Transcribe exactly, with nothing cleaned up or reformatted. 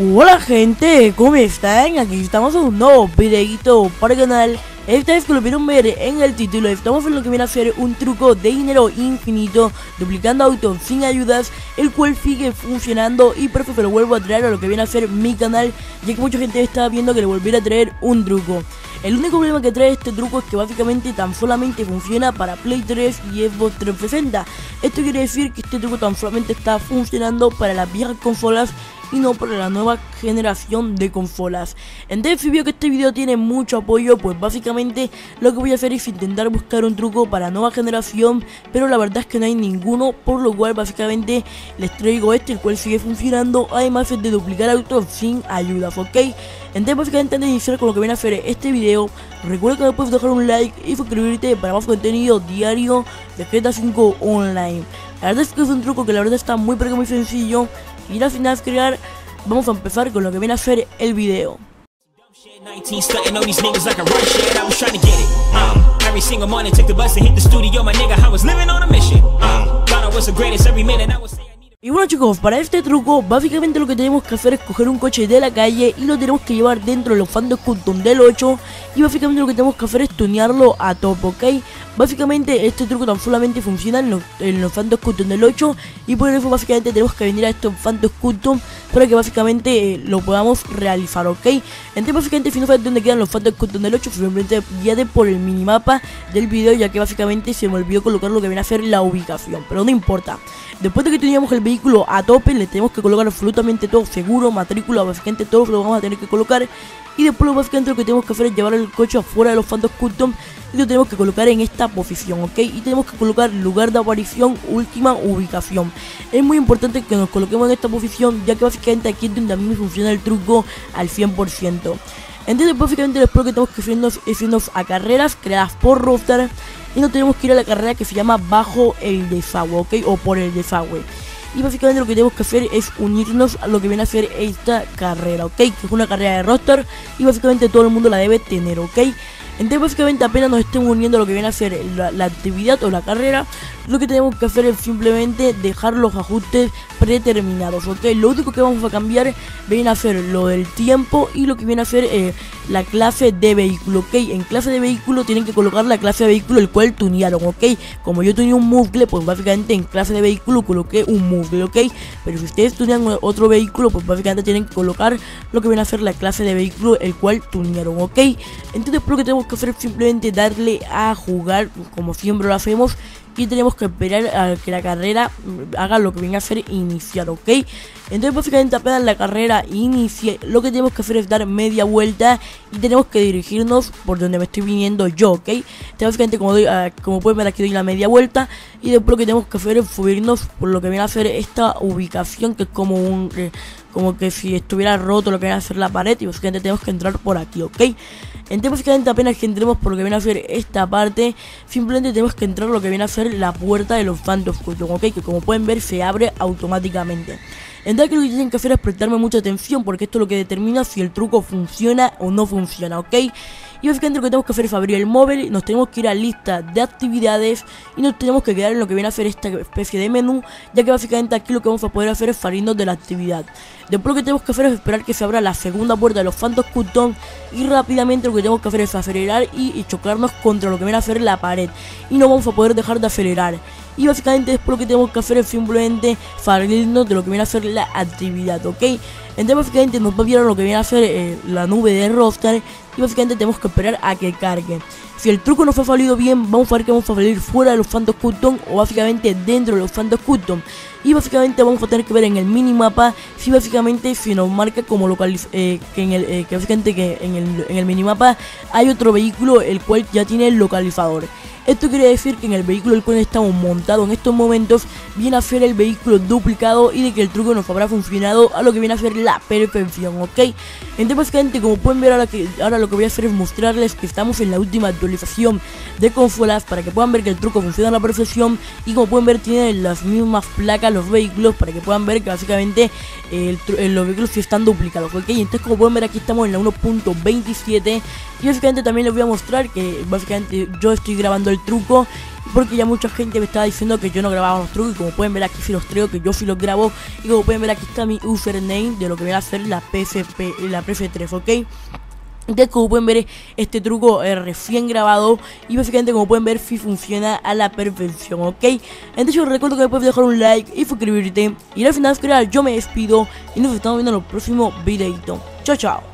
Hola gente, ¿cómo están? Aquí estamos en un nuevo videito para el canal. Esta vez que lo vieron ver en el título, estamos en lo que viene a ser un truco de dinero infinito, duplicando autos sin ayudas, el cual sigue funcionando y por eso lo vuelvo a traer a lo que viene a ser mi canal, ya que mucha gente estaba viendo que le volviera a traer un truco. El único problema que trae este truco es que básicamente tan solamente funciona para Play tres y Xbox trescientos sesenta. Esto quiere decir que este truco tan solamente está funcionando para las viejas consolas y no para la nueva generación de consolas. Entonces, si veo que este video tiene mucho apoyo, pues básicamente lo que voy a hacer es intentar buscar un truco para nueva generación, pero la verdad es que no hay ninguno, por lo cual básicamente les traigo este, el cual sigue funcionando, además es de duplicar autos sin ayudas, ¿ok? Entonces, básicamente antes de iniciar con lo que viene a hacer este video, recuerda que me puedes dejar un like y suscribirte para más contenido diario de G T A cinco Online. La verdad es que es un truco que la verdad está muy pero muy sencillo. Y al final crear, vamos a empezar con lo que viene a ser el video. Y bueno chicos, para este truco básicamente lo que tenemos que hacer es coger un coche de la calle y lo tenemos que llevar dentro de los Phantom Custom del ocho. Y básicamente lo que tenemos que hacer es tunearlo a top, ¿ok? Básicamente este truco tan solamente funciona en los, en los Phantom Custom del ocho. Y por eso básicamente tenemos que venir a estos Phantom Custom para que básicamente eh, lo podamos realizar, ¿ok? Entonces básicamente si no sabes dónde quedan los Phantom Custom del ocho, simplemente guíate por el minimapa del video, ya que básicamente se me olvidó colocar lo que viene a ser la ubicación, pero no importa. Después de que teníamos el vehículo a tope, le tenemos que colocar absolutamente todo, seguro, matrícula, básicamente todo lo vamos a tener que colocar. Y después básicamente lo que tenemos que hacer es llevar el coche afuera de los Phantom Custom y lo tenemos que colocar en esta posición, ¿ok? Y tenemos que colocar lugar de aparición, última ubicación. Es muy importante que nos coloquemos en esta posición, ya que básicamente aquí es donde a mí funciona el truco al cien por ciento. Entonces básicamente después que tenemos que irnos, es irnos a carreras creadas por Rockstar. Y nos tenemos que ir a la carrera que se llama Bajo el Desagüe, ¿ok? O por el desagüe. Y básicamente lo que tenemos que hacer es unirnos a lo que viene a ser esta carrera, ¿ok? Que es una carrera de Rockstar y básicamente todo el mundo la debe tener, ¿ok? Entonces básicamente apenas nos estemos uniendo a lo que viene a ser la, la actividad o la carrera, lo que tenemos que hacer es simplemente dejar los ajustes predeterminados, ¿ok? Lo único que vamos a cambiar viene a ser lo del tiempo y lo que viene a ser eh, la clase de vehículo, ¿ok? En clase de vehículo tienen que colocar la clase de vehículo el cual tunearon, ¿ok? Como yo tuneé un Muggle, pues básicamente en clase de vehículo coloqué un Muggle, ¿ok? Pero si ustedes tunean otro vehículo, pues básicamente tienen que colocar lo que viene a ser la clase de vehículo el cual tunearon, ¿ok? Entonces lo que tenemos que hacer es simplemente darle a jugar como siempre lo hacemos. Y tenemos que esperar a que la carrera haga lo que viene a hacer iniciar, ¿ok? Entonces básicamente apenas la carrera inicie, lo que tenemos que hacer es dar media vuelta y tenemos que dirigirnos por donde me estoy viniendo yo, ¿ok? Entonces básicamente como, doy, uh, como pueden ver aquí doy la media vuelta y después lo que tenemos que hacer es subirnos por lo que viene a ser esta ubicación, que es como un... Eh, como que si estuviera roto lo que viene a hacer la pared, y básicamente tenemos que entrar por aquí, ¿ok? Entonces básicamente apenas que entremos por lo que viene a ser esta parte, simplemente tenemos que entrar lo que viene a ser la puerta de los Phantom Custom, ¿ok? Que como pueden ver se abre automáticamente. Entonces lo que tienen que hacer es prestarme mucha atención, porque esto es lo que determina si el truco funciona o no funciona, ¿ok? Y básicamente lo que tenemos que hacer es abrir el móvil, nos tenemos que ir a lista de actividades y nos tenemos que quedar en lo que viene a ser esta especie de menú, ya que básicamente aquí lo que vamos a poder hacer es salirnos de la actividad. Después lo que tenemos que hacer es esperar que se abra la segunda puerta de los Phantom Custom y rápidamente lo que tenemos que hacer es acelerar y, y chocarnos contra lo que viene a ser la pared y no vamos a poder dejar de acelerar. Y básicamente después lo que tenemos que hacer es simplemente salirnos de lo que viene a ser la actividad, ¿ok? Entonces básicamente nos va a virar lo que viene a ser eh, la nube de Rockstar y básicamente tenemos que esperar a que cargue. Si el truco nos ha salido bien, vamos a ver que vamos a salir fuera de los Phantom Custom o básicamente dentro de los Phantom Custom. Y básicamente vamos a tener que ver en el minimapa si básicamente se nos marca como localiz eh, que en el eh, que básicamente que en el, en el minimapa hay otro vehículo el cual ya tiene el localizador. Esto quiere decir que en el vehículo el cual estamos montados en estos momentos viene a ser el vehículo duplicado y de que el truco nos habrá funcionado a lo que viene a ser la perfección, ¿ok? Entonces básicamente como pueden ver ahora, que, ahora lo que voy a hacer es mostrarles que estamos en la última actualización de consolas para que puedan ver que el truco funciona a la perfección. Y como pueden ver tienen las mismas placas los vehículos para que puedan ver que básicamente el, el, los vehículos sí están duplicados, ¿ok? Entonces como pueden ver aquí estamos en la uno punto veintisiete Y básicamente también les voy a mostrar que básicamente yo estoy grabando el truco, porque ya mucha gente me estaba diciendo que yo no grababa los trucos. Y como pueden ver, aquí sí los traigo, que yo sí los grabo. Y como pueden ver, aquí está mi username de lo que voy a hacer la P S P, la P S tres, ¿ok? Entonces, como pueden ver, este truco es recién grabado y básicamente, como pueden ver, sí funciona a la perfección, ¿ok? Entonces yo recuerdo que puedes dejar un like y suscribirte. Y al final, yo me despido y nos estamos viendo en el próximo videito. Chao, chao.